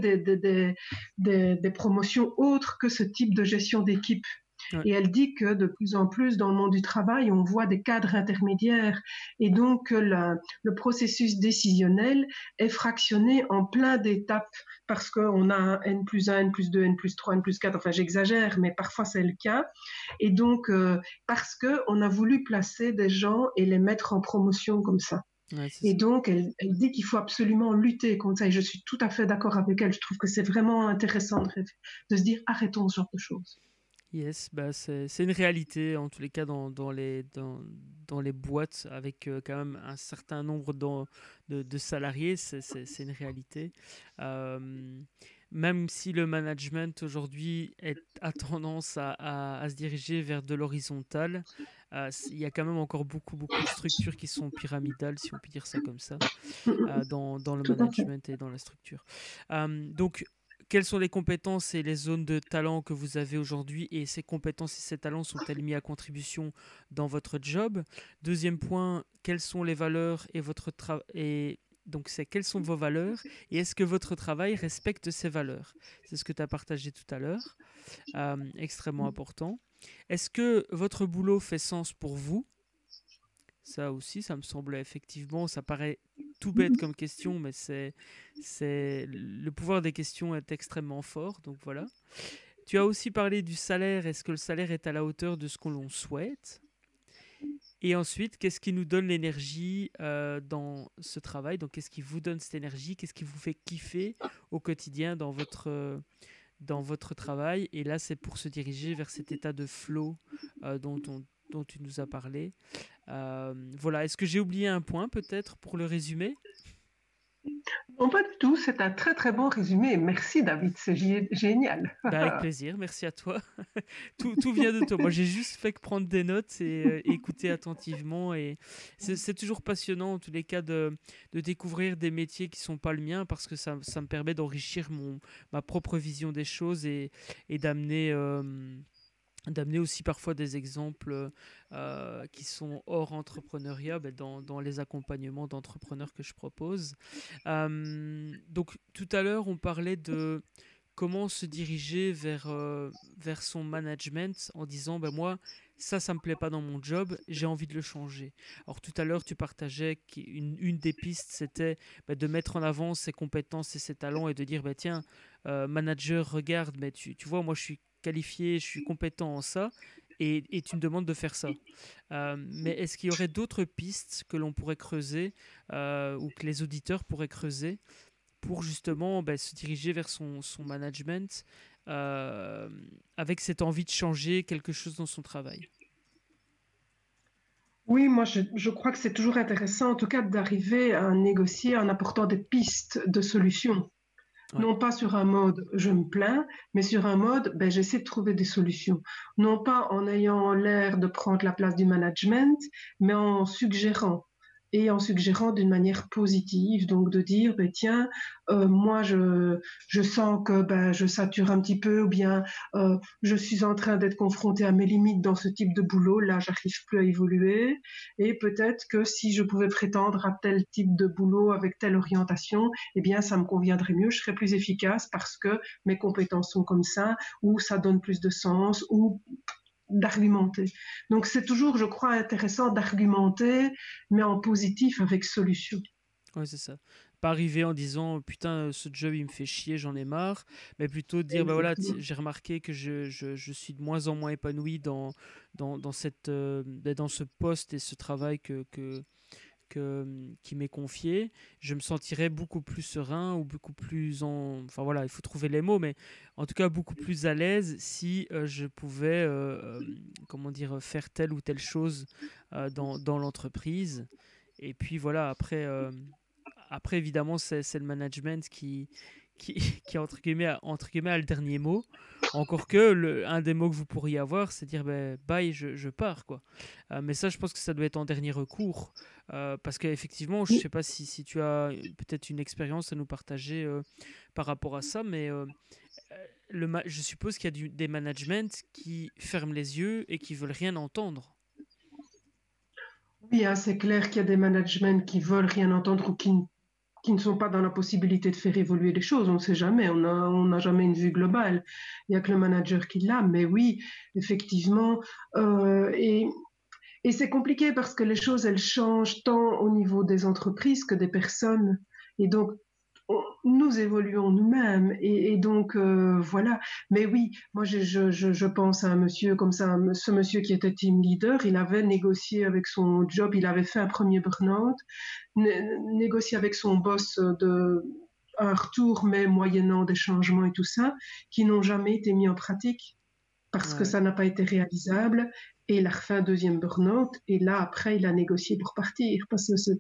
des promotions autres que ce type de gestion d'équipe. Ouais. Et elle dit que de plus en plus dans le monde du travail, on voit des cadres intermédiaires et donc le processus décisionnel est fractionné en plein d'étapes parce qu'on a un N+1, N+2, N+3, N+4, enfin j'exagère, mais parfois c'est le cas. Et donc, parce qu'on a voulu placer des gens et les mettre en promotion comme ça. Ouais, et ça. donc, elle dit qu'il faut absolument lutter contre ça. Et je suis tout à fait d'accord avec elle. Je trouve que c'est vraiment intéressant de se dire arrêtons ce genre de choses. Yes, bah c'est une réalité, en tous les cas dans les boîtes avec quand même un certain nombre de salariés, c'est une réalité. Euh, Même si le management aujourd'hui a tendance à se diriger vers de l'horizontal, il y a quand même encore beaucoup de structures qui sont pyramidales, si on peut dire ça comme ça, dans le Tout à fait. management et dans la structure. Donc, quelles sont les compétences et les zones de talent que vous avez aujourd'hui et ces compétences et ces talents sont-elles mis à contribution dans votre job? Deuxième point, quelles sont les valeurs et votre et donc c'est quelles sont vos valeurs et est-ce que votre travail respecte ces valeurs? C'est ce que tu as partagé tout à l'heure, extrêmement important. Est-ce que votre boulot fait sens pour vous? Ça aussi, ça me semble effectivement, ça paraît tout bête comme question, mais le pouvoir des questions est extrêmement fort, donc voilà. Tu as aussi parlé du salaire, est-ce que le salaire est à la hauteur de ce que l'on souhaite? Et ensuite, qu'est-ce qui nous donne l'énergie dans ce travail? Donc, qu'est-ce qui vous donne cette énergie? Qu'est-ce qui vous fait kiffer au quotidien dans votre travail? Et là, c'est pour se diriger vers cet état de flow dont tu nous as parlé. Voilà, est-ce que j'ai oublié un point peut-être pour le résumé? Non, pas du tout. C'est un très, très bon résumé. Merci, David. C'est génial. Bah, avec plaisir, merci à toi. Tout vient de toi. Moi, j'ai juste fait que prendre des notes et écouter attentivement. Et c'est toujours passionnant, en tous les cas, de découvrir des métiers qui ne sont pas le mien parce que ça me permet d'enrichir ma propre vision des choses et d'amener aussi parfois des exemples qui sont hors entrepreneuriat dans les accompagnements d'entrepreneurs que je propose. Donc tout à l'heure, on parlait de comment se diriger vers son management en disant ben moi ça me plaît pas dans mon job, j'ai envie de le changer. Alors tout à l'heure tu partageais qu'une des pistes c'était de mettre en avant ses compétences et ses talents et de dire bah, tiens manager regarde mais tu vois moi je suis qualifié, je suis compétent en ça et tu me demandes de faire ça. Mais est-ce qu'il y aurait d'autres pistes que l'on pourrait creuser ou que les auditeurs pourraient creuser pour justement se diriger vers son management avec cette envie de changer quelque chose dans son travail? Oui, moi, je crois que c'est toujours intéressant, en tout cas, d'arriver à négocier en apportant des pistes de solutions. Ouais. Non pas sur un mode je me plains, mais sur un mode j'essaie de trouver des solutions. Non pas en ayant l'air de prendre la place du management, mais en suggérant. et en suggérant d'une manière positive, donc de dire, ben, tiens, moi je sens que ben, je sature un petit peu, ou bien je suis en train d'être confrontée à mes limites dans ce type de boulot, là j'arrive plus à évoluer, et peut-être que si je pouvais prétendre à tel type de boulot avec telle orientation, eh bien ça me conviendrait mieux, je serais plus efficace parce que mes compétences sont comme ça, ou ça donne plus de sens, ou d'argumenter. Donc c'est toujours, je crois, intéressant d'argumenter, mais en positif avec solution. Ouais, c'est ça. Pas arriver en disant putain, ce job il me fait chier, j'en ai marre, mais plutôt dire bah voilà, Exactement. j'ai remarqué que je suis de moins en moins épanoui dans cette, dans ce poste et ce travail qui m'est confié. Je me sentirais beaucoup plus serein ou beaucoup plus en. Enfin voilà, il faut trouver les mots, mais en tout cas beaucoup plus à l'aise si je pouvais, comment dire, faire telle ou telle chose dans l'entreprise. Et puis voilà, après, évidemment, c'est le management qui, qui entre guillemets, a le dernier mot. Encore que un des mots que vous pourriez avoir, c'est dire ben, bye, je pars. Quoi. Mais ça, je pense que ça doit être en dernier recours. Parce qu'effectivement, je ne sais pas si tu as peut-être une expérience à nous partager par rapport à ça, mais je suppose qu'il y a des managements qui ferment les yeux et qui veulent rien entendre. Oui, hein, c'est clair qu'il y a des managements qui veulent rien entendre ou qui ne sont pas dans la possibilité de faire évoluer les choses. On ne sait jamais, on n'a jamais une vue globale. Il n'y a que le manager qui l'a. Mais oui, effectivement. Et c'est compliqué parce que les choses, elles changent tant au niveau des entreprises que des personnes. Et donc, nous évoluons nous-mêmes. Et donc, voilà. Mais oui, moi, je pense à un monsieur comme ça, ce monsieur qui était team leader, il avait négocié avec son job, il avait fait un premier burn-out, négocié avec son boss un retour, mais moyennant des changements et tout ça, qui n'ont jamais été mis en pratique parce que Ouais. ça n'a pas été réalisable. Et il a refait un deuxième burn-out. Et là, après, il a négocié pour partir. Parce que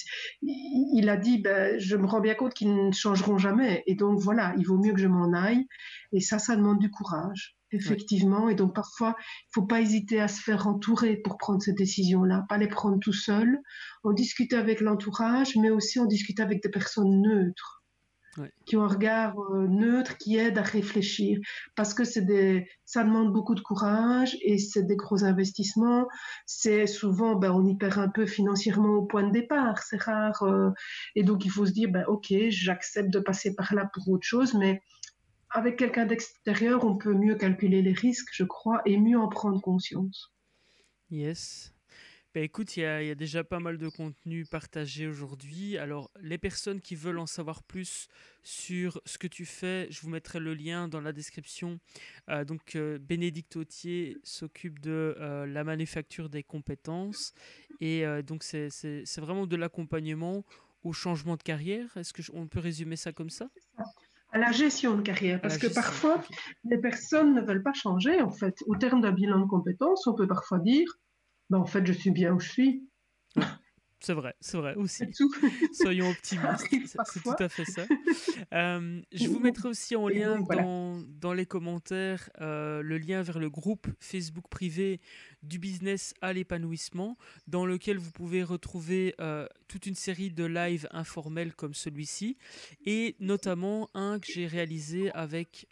il a dit, ben, je me rends bien compte qu'ils ne changeront jamais. Et donc, voilà, il vaut mieux que je m'en aille. Et ça demande du courage, Ouais. effectivement. Et donc, parfois, il ne faut pas hésiter à se faire entourer pour prendre ces décisions-là. Pas les prendre tout seul. En discuter avec l'entourage, mais aussi en discuter avec des personnes neutres Ouais. qui ont un regard neutre, qui aide à réfléchir. Parce que ça demande beaucoup de courage et c'est des gros investissements. C'est souvent, ben, on y perd un peu financièrement au point de départ, c'est rare. Et donc, il faut se dire, ben, ok, j'accepte de passer par là pour autre chose, mais avec quelqu'un d'extérieur, on peut mieux calculer les risques, je crois, et mieux en prendre conscience. Yes. Bah écoute, il y a déjà pas mal de contenu partagé aujourd'hui. Alors, les personnes qui veulent en savoir plus sur ce que tu fais, je vous mettrai le lien dans la description. Bénédicte Autier s'occupe de la manufacture des compétences. Et donc, c'est vraiment de l'accompagnement au changement de carrière. On peut résumer ça comme ça? À la gestion de carrière, À la parce que gestion. parfois, Ok. les personnes ne veulent pas changer, en fait. Au terme d'un bilan de compétences, on peut parfois dire, ben, en fait, je suis bien où je suis. Ouais. C'est vrai C'est aussi. tout. Soyons Ça optimistes, arrive c'est tout parfois. à fait ça. Je vous mettrai aussi en Et lien donc, voilà. dans les commentaires le lien vers le groupe Facebook privé du business à l'épanouissement, dans lequel vous pouvez retrouver toute une série de lives informels comme celui-ci, et notamment un que j'ai réalisé avec...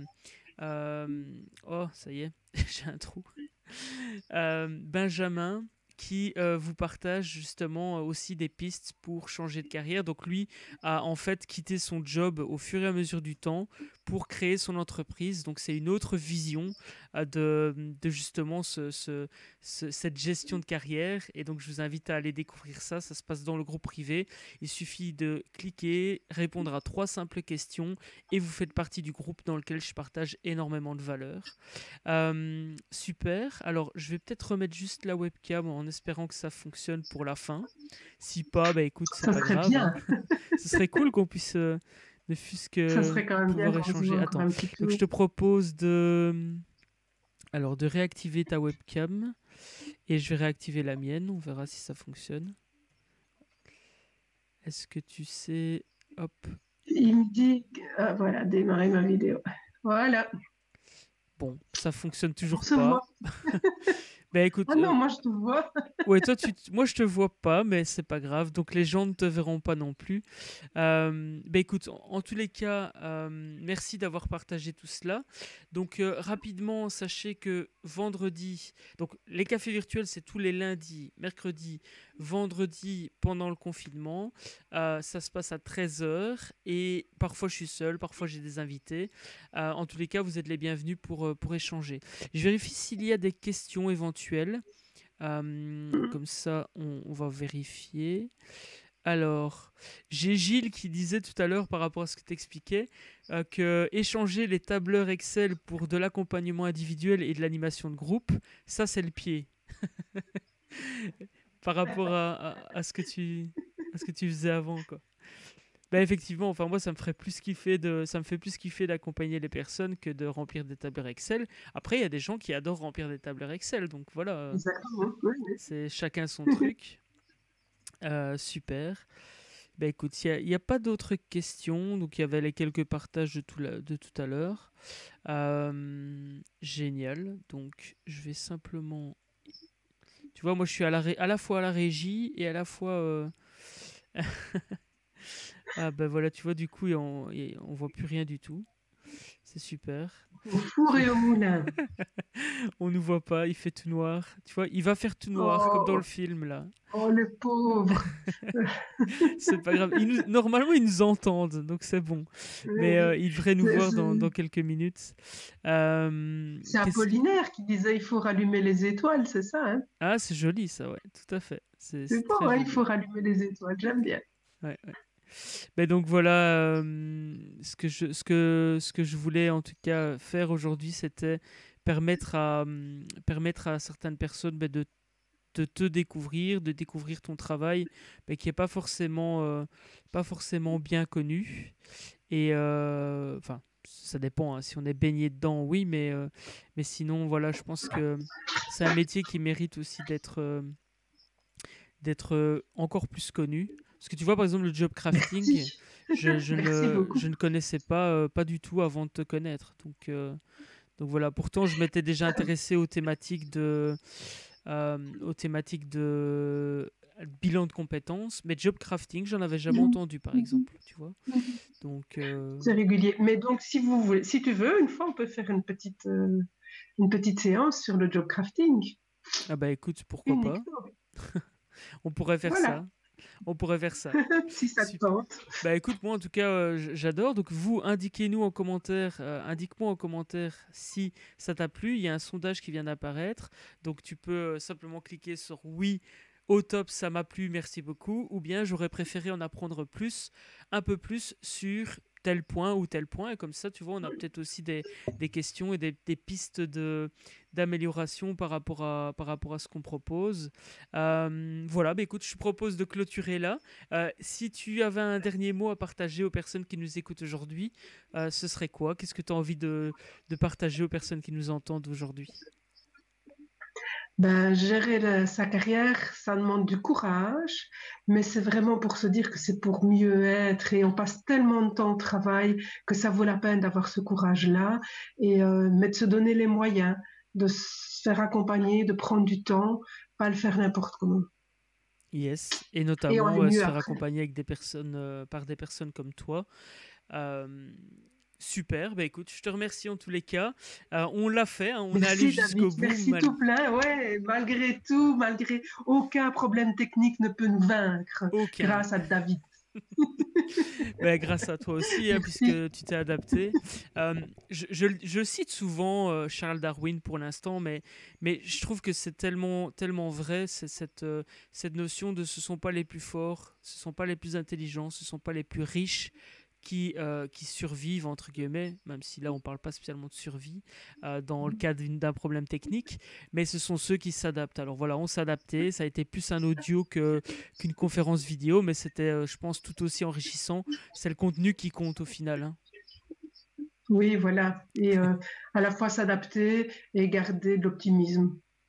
oh, ça y est, j'ai un trou. Benjamin qui vous partage justement aussi des pistes pour changer de carrière. Donc lui a en fait quitté son job au fur et à mesure du temps pour créer son entreprise. Donc c'est une autre vision de justement cette gestion de carrière. Et donc je vous invite à aller découvrir ça. Ça se passe dans le groupe privé. Il suffit de cliquer, répondre à 3 simples questions et vous faites partie du groupe dans lequel je partage énormément de valeur. Super. Alors, je vais peut-être remettre juste la webcam en espérant que ça fonctionne pour la fin. Si pas, bah écoute, c'est Ça pas serait grave. Hein. bien. Ce serait cool qu'on puisse ne fût-ce Ça que serait quand même bien pouvoir qu'on se voit échanger. encore Attends. un petit Donc, peu. je te propose de réactiver ta webcam et je vais réactiver la mienne. On verra si ça fonctionne. Est-ce que tu sais... Hop. Il me dit, voilà, démarrer ma vidéo. Voilà, Bon, ça fonctionne on toujours se pas. voit. Ben écoute, Ah non, moi je te vois. ouais, toi, moi je te vois pas, mais c'est pas grave. Donc les gens ne te verront pas non plus. Ben écoute, en tous les cas, merci d'avoir partagé tout cela. Donc rapidement, sachez que vendredi, donc les cafés virtuels, c'est tous les lundis, mercredis, vendredi pendant le confinement. Ça se passe à 13 h et parfois je suis seul, parfois j'ai des invités. En tous les cas, vous êtes les bienvenus pour échanger. Je vérifie s'il y a des questions éventuelles. Comme ça, on va vérifier. Alors, j'ai Gilles qui disait tout à l'heure par rapport à ce que tu expliquais que échanger les tableurs Excel pour de l'accompagnement individuel et de l'animation de groupe, ça c'est le pied. Par rapport à ce que tu faisais avant, quoi. Ben effectivement, enfin moi ça me fait plus kiffer d'accompagner les personnes que de remplir des tableurs Excel. Après il y a des gens qui adorent remplir des tableurs Excel, donc voilà, Exactement. Oui, c'est chacun son oui. truc. Super. Ben écoute, il y a pas d'autres questions, donc il y avait les quelques partages de tout à l'heure. Génial. Donc je vais simplement, tu vois, moi je suis à la fois à la régie et à la fois ah ben voilà, tu vois, du coup on voit plus rien du tout. C'est super. Au four et au moulin. On nous voit pas, il fait tout noir. Tu vois, il va faire tout noir comme dans le Oh, film là. oh le pauvre. C'est pas grave. Normalement, ils nous entendent, donc c'est bon. Mais ils devraient nous C'est voir c'est- dans quelques minutes. c'est Qu'est-ce qui... Apollinaire qui disait il faut rallumer les étoiles, c'est ça, hein? Ah, c'est joli ça, ouais, tout à fait. C'est C'est beau, très hein, il joli. faut rallumer les étoiles, j'aime bien. Ouais, ouais. Ben donc voilà, ce que je voulais en tout cas faire aujourd'hui, c'était permettre à certaines personnes de te découvrir, de découvrir ton travail, mais qui est pas forcément bien connu. Et enfin, ça dépend, hein. Si on est baigné dedans, oui, mais sinon, voilà, je pense que c'est un métier qui mérite aussi d'être encore plus connu. Parce que tu vois, par exemple, le job crafting, Si, merci je beaucoup. ne connaissais pas du tout avant de te connaître. Donc voilà, pourtant, je m'étais déjà intéressé aux thématiques de bilan de compétences, mais job crafting, j'en avais jamais entendu, par exemple, tu vois. Donc, C'est régulier. Mais donc, si vous voulez, si tu veux, une fois, on peut faire une petite séance sur le job crafting. ah bah écoute, pourquoi pas? Uniquement. On pourrait faire Voilà, ça. On pourrait faire ça. si ça te Super. tente. Bah écoute, moi en tout cas, j'adore. Donc vous, indiquez-nous en commentaire, indique-moi en commentaire si ça t'a plu. Il y a un sondage qui vient d'apparaître. Donc tu peux simplement cliquer sur oui. Au top, ça m'a plu, merci beaucoup. Ou bien j'aurais préféré en apprendre plus, un peu plus sur tel point ou tel point. Et comme ça, tu vois, on a peut-être aussi des questions et des pistes d'amélioration par rapport à ce qu'on propose. Voilà, bah écoute, je propose de clôturer là. Si tu avais un dernier mot à partager aux personnes qui nous écoutent aujourd'hui, ce serait quoi? Qu'est-ce que tu as envie de partager aux personnes qui nous entendent aujourd'hui? Ben, gérer sa carrière, ça demande du courage, mais c'est vraiment pour se dire que c'est pour mieux être et on passe tellement de temps au travail que ça vaut la peine d'avoir ce courage-là mais de se donner les moyens, de se faire accompagner, de prendre du temps, pas le faire n'importe comment. Yes, et Et on notamment est se mieux faire après. accompagner avec des personnes, par des personnes comme toi. Euh, Super, bah écoute, je te remercie en tous les cas. On l'a fait, hein, on est allé Merci David, jusqu'au bout. merci tout plein. Ouais, malgré tout, malgré aucun problème technique ne peut nous vaincre Aucun. grâce à David. Bah, grâce à toi aussi, hein, Merci. puisque tu t'es adapté. Je cite souvent Charles Darwin pour l'instant, mais je trouve que c'est tellement vrai, c'est cette notion de ce sont pas les plus forts, ce sont pas les plus intelligents, ce sont pas les plus riches qui survivent, entre guillemets, même si là on parle pas spécialement de survie, dans le cas d'un problème technique, mais ce sont ceux qui s'adaptent. Alors voilà, on s'est adapté, ça a été plus un audio qu'une conférence vidéo, mais c'était, je pense, tout aussi enrichissant. C'est le contenu qui compte au final, hein. Oui, voilà. Et à la fois s'adapter et garder de l'optimisme.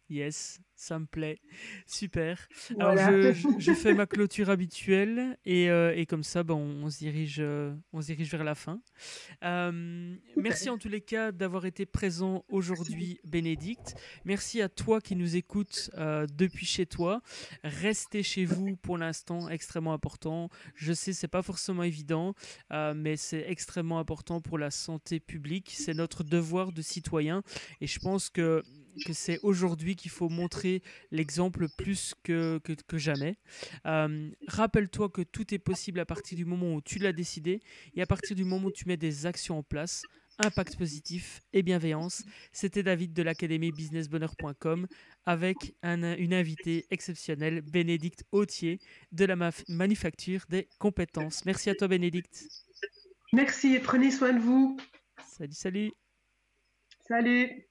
Yes, ça me plaît. Super. Alors, Voilà. je fais ma clôture habituelle et comme ça, ben, on se dirige vers la fin. Merci Super. en tous les cas d'avoir été présent Merci. aujourd'hui, Bénédicte. Merci à toi qui nous écoutes depuis chez toi. Restez chez vous pour l'instant, extrêmement important. Je sais, c'est pas forcément évident, mais c'est extrêmement important pour la santé publique. C'est notre devoir de citoyen et je pense que c'est aujourd'hui qu'il faut montrer l'exemple plus que jamais. Rappelle-toi que tout est possible à partir du moment où tu l'as décidé et à partir du moment où tu mets des actions en place. Impact positif et bienveillance. C'était David de l'académie businessbonheur.com avec une invitée exceptionnelle, Bénédicte Autier de la manufacture des compétences. Merci à toi, Bénédicte. Merci et prenez soin de vous. Salut, salut. Salut.